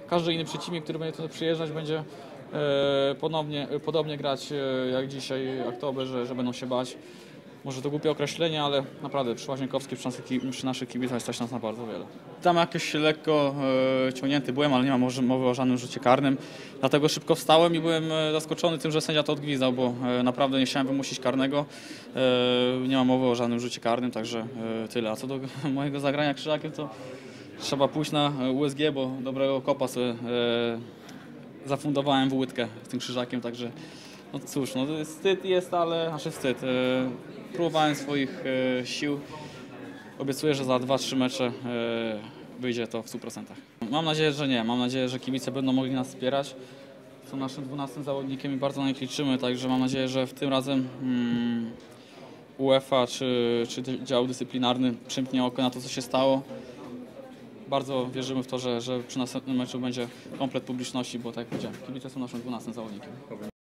każdy inny przeciwnik, który będzie tutaj przyjeżdżać, będzie podobnie grać jak dzisiaj Aktoby, że będą się bać. Może to głupie określenie, ale naprawdę przy Łazienkowskiej, przy naszych kibicach stać nas na bardzo wiele. Tam jakoś lekko ciągnięty byłem, ale nie ma mowy o żadnym rzucie karnym. Dlatego szybko wstałem i byłem zaskoczony tym, że sędzia to odgwizdał, bo naprawdę nie chciałem wymusić karnego. Nie ma mowy o żadnym rzucie karnym, także tyle. A co do mojego zagrania krzyżakiem, to trzeba pójść na USG, bo dobrego kopa sobie zafundowałem w łydkę z tym krzyżakiem, także no cóż, no wstyd jest, ale wstyd. Próbowałem swoich sił. Obiecuję, że za 2-3 mecze wyjdzie to w 100%. Mam nadzieję, że nie. Mam nadzieję, że kibice będą mogli nas wspierać. Są naszym 12 zawodnikiem i bardzo na nich liczymy, także mam nadzieję, że w tym razem UEFA czy dział dyscyplinarny przymknie oko na to, co się stało. Bardzo wierzymy w to, że przy następnym meczu będzie komplet publiczności, bo tak jak powiedziałem, kibice są naszym 12 zawodnikiem.